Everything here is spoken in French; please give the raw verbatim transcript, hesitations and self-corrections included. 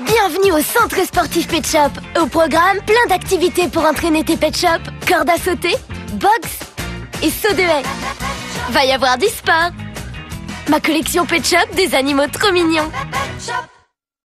Bienvenue au centre sportif Pet Shop. Au programme, plein d'activités pour entraîner tes Pet Shop. Corde à sauter, boxe et saut de haie. Va y avoir du sport. Ma collection Pet Shop, des animaux trop mignons.